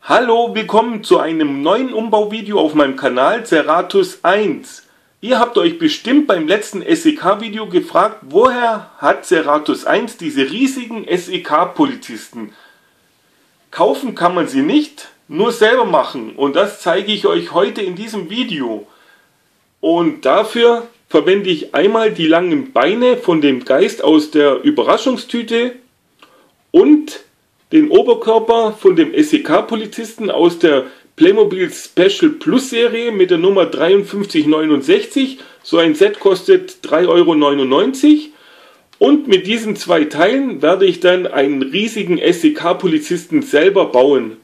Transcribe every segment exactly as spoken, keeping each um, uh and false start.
Hallo, willkommen zu einem neuen Umbauvideo auf meinem Kanal Ceratus eins. Ihr habt euch bestimmt beim letzten S E K-Video gefragt, woher hat Ceratus eins diese riesigen S E K-Polizisten? Kaufen kann man sie nicht, nur selber machen, und das zeige ich euch heute in diesem Video. Und dafür verwende ich einmal die langen Beine von dem Geist aus der Überraschungstüte und den Oberkörper von dem S E K-Polizisten aus der Playmobil Special Plus Serie mit der Nummer dreiundfünfzig neunundsechzig. So ein Set kostet drei Euro neunundneunzig. Und mit diesen zwei Teilen werde ich dann einen riesigen S E K-Polizisten selber bauen.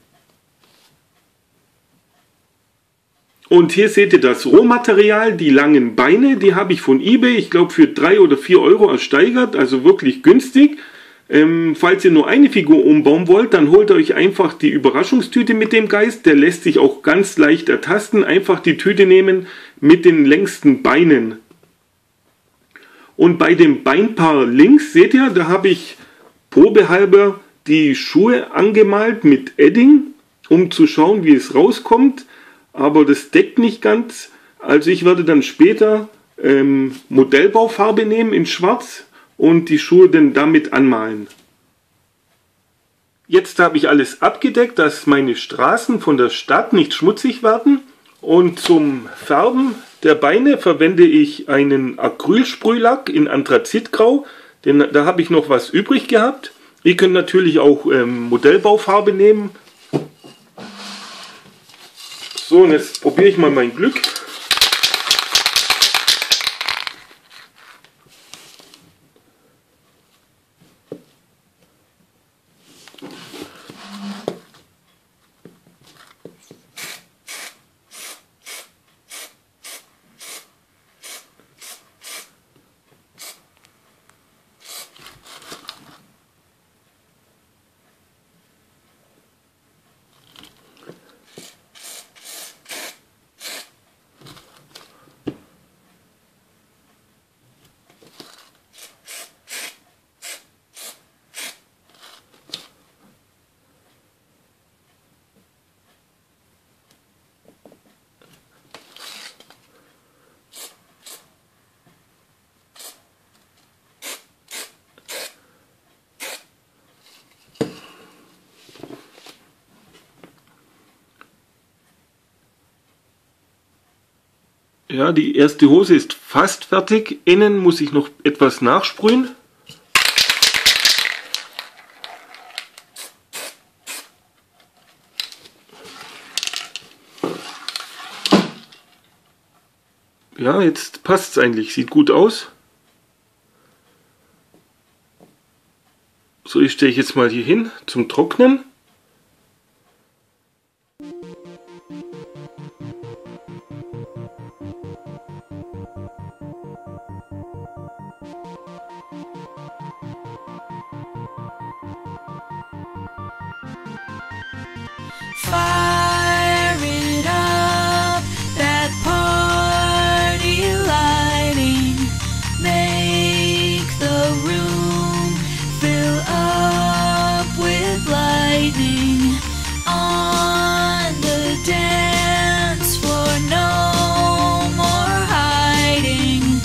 Und hier seht ihr das Rohmaterial, die langen Beine, die habe ich von eBay, ich glaube für drei oder vier Euro ersteigert, also wirklich günstig. Ähm, falls ihr nur eine Figur umbauen wollt, dann holt euch einfach die Überraschungstüte mit dem Geist. Der lässt sich auch ganz leicht ertasten. Einfach die Tüte nehmen mit den längsten Beinen. Und bei dem Beinpaar links, seht ihr, da habe ich probehalber die Schuhe angemalt mit Edding, um zu schauen, wie es rauskommt. Aber das deckt nicht ganz. Also ich werde dann später ähm, Modellbaufarbe nehmen in Schwarz und die Schuhe dann damit anmalen. Jetzt habe ich alles abgedeckt, dass meine Straßen von der Stadt nicht schmutzig werden. Und zum Färben der Beine verwende ich einen Acrylsprühlack in Anthrazitgrau, denn da habe ich noch was übrig gehabt. Ihr könnt natürlich auch ähm, Modellbaufarbe nehmen. So, und jetzt probiere ich mal mein Glück. Ja, die erste Hose ist fast fertig. Innen muss ich noch etwas nachsprühen. Ja, jetzt passt es eigentlich. Sieht gut aus. So, ich stelle ich jetzt mal hier hin zum Trocknen. Fire it up, that party lighting, make the room fill up with lightning, on the dance floor, no more hiding,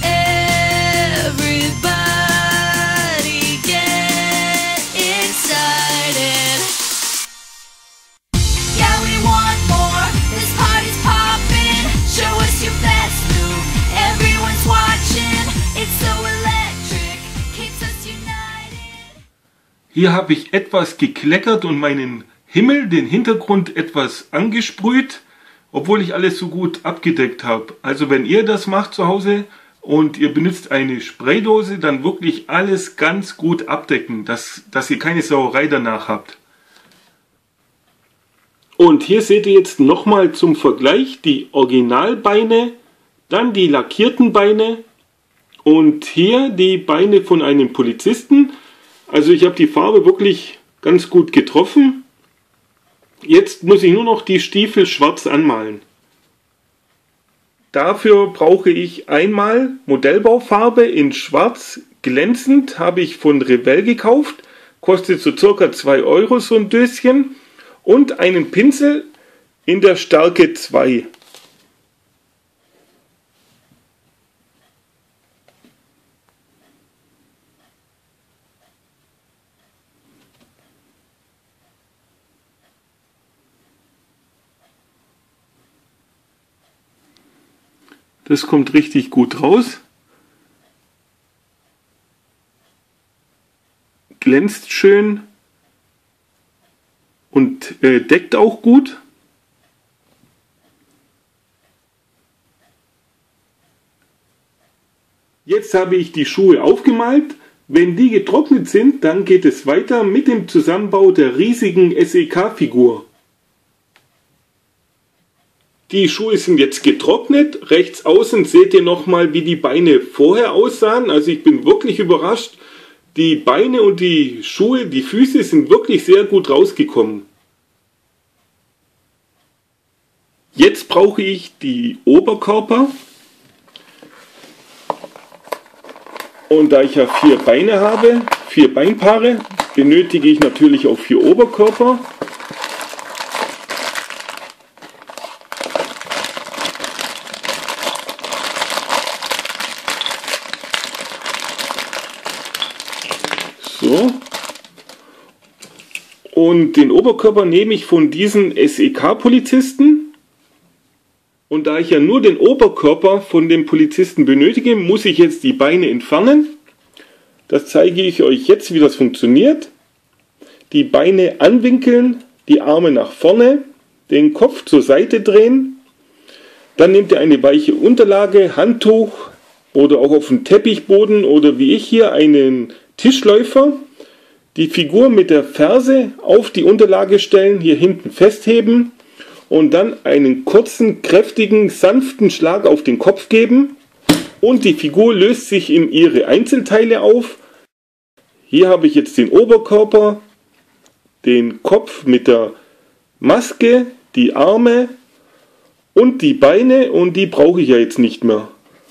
everybody get excited. Yeah, we want more. This party's poppin'. Show us your best move. Everyone's watching. It's so electric. Keeps us united. Hier habe ich etwas gekleckert und meinen Himmel, den Hintergrund etwas angesprüht, obwohl ich alles so gut abgedeckt habe. Also wenn ihr das macht zu Hause und ihr benutzt eine Spraydose, dann wirklich alles ganz gut abdecken, dass, dass ihr keine Sauerei danach habt. Und hier seht ihr jetzt nochmal zum Vergleich die Originalbeine, dann die lackierten Beine und hier die Beine von einem Polizisten. Also ich habe die Farbe wirklich ganz gut getroffen. Jetzt muss ich nur noch die Stiefel schwarz anmalen. Dafür brauche ich einmal Modellbaufarbe in schwarz glänzend, habe ich von Revell gekauft. Kostet so circa zwei Euro so ein Döschen. und einen Pinsel in der Stärke zwei. Das kommt richtig gut raus. Glänzt schön und äh, deckt auch gut. Jetzt habe ich die Schuhe aufgemalt. Wenn die getrocknet sind, dann geht es weiter mit dem Zusammenbau der riesigen S E K-Figur. Die Schuhe sind jetzt getrocknet. Rechts außen seht ihr nochmal, wie die Beine vorher aussahen. Also ich bin wirklich überrascht. Die Beine und die Schuhe, die Füße sind wirklich sehr gut rausgekommen. Jetzt brauche ich die Oberkörper. Und da ich ja vier Beine habe, vier Beinpaare, benötige ich natürlich auch vier Oberkörper. So. Und den Oberkörper nehme ich von diesen S E K-Polizisten. Und da ich ja nur den Oberkörper von dem Polizisten benötige, muss ich jetzt die Beine entfernen. Das zeige ich euch jetzt, wie das funktioniert. Die Beine anwinkeln, die Arme nach vorne, den Kopf zur Seite drehen. Dann nehmt ihr eine weiche Unterlage, Handtuch oder auch auf dem Teppichboden oder wie ich hier einen Tischläufer, die Figur mit der Ferse auf die Unterlage stellen, hier hinten festheben und dann einen kurzen, kräftigen, sanften Schlag auf den Kopf geben und die Figur löst sich in ihre Einzelteile auf. Hier habe ich jetzt den Oberkörper, den Kopf mit der Maske, die Arme und die Beine und die brauche ich ja jetzt nicht mehr.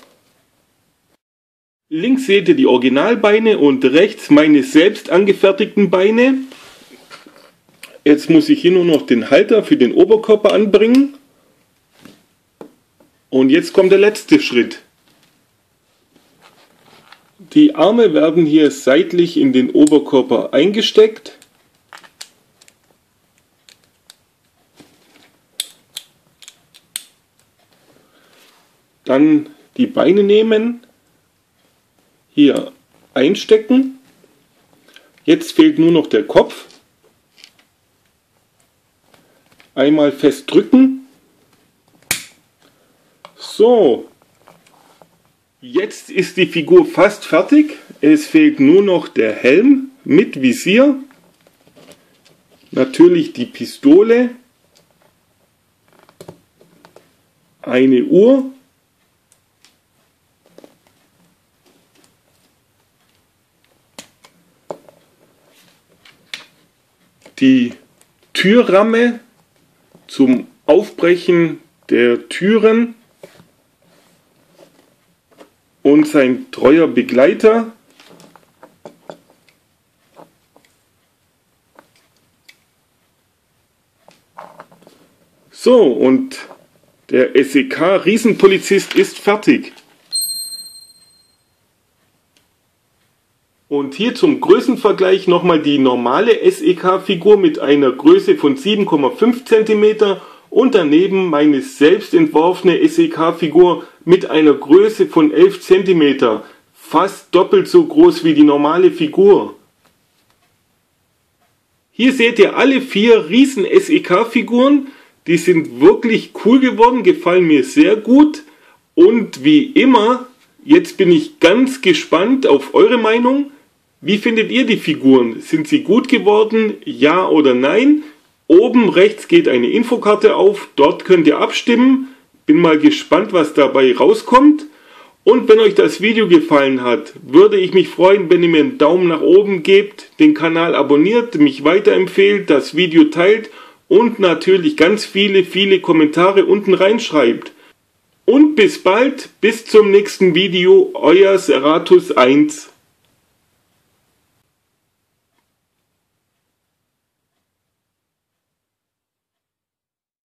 Links seht ihr die Originalbeine und rechts meine selbst angefertigten Beine. Jetzt muss ich hier nur noch den Halter für den Oberkörper anbringen. Und jetzt kommt der letzte Schritt. Die Arme werden hier seitlich in den Oberkörper eingesteckt. Dann die Beine nehmen. Hier einstecken. Jetzt fehlt nur noch der Kopf. Einmal fest drücken. So. Jetzt ist die Figur fast fertig. Es fehlt nur noch der Helm mit Visier. Natürlich die Pistole. Eine Uhr. Die Türramme zum Aufbrechen der Türen und sein treuer Begleiter. So, und der S E K-Riesenpolizist ist fertig. Und hier zum Größenvergleich nochmal die normale S E K-Figur mit einer Größe von sieben Komma fünf Zentimeter und daneben meine selbst entworfene S E K-Figur mit einer Größe von elf Zentimeter, fast doppelt so groß wie die normale Figur. Hier seht ihr alle vier riesen S E K-Figuren, die sind wirklich cool geworden, gefallen mir sehr gut und wie immer, jetzt bin ich ganz gespannt auf eure Meinung. Wie findet ihr die Figuren? Sind sie gut geworden? Ja oder nein? Oben rechts geht eine Infokarte auf, dort könnt ihr abstimmen. Bin mal gespannt, was dabei rauskommt. Und wenn euch das Video gefallen hat, würde ich mich freuen, wenn ihr mir einen Daumen nach oben gebt, den Kanal abonniert, mich weiterempfehlt, das Video teilt und natürlich ganz viele, viele Kommentare unten reinschreibt. Und bis bald, bis zum nächsten Video, euer Seratus eins.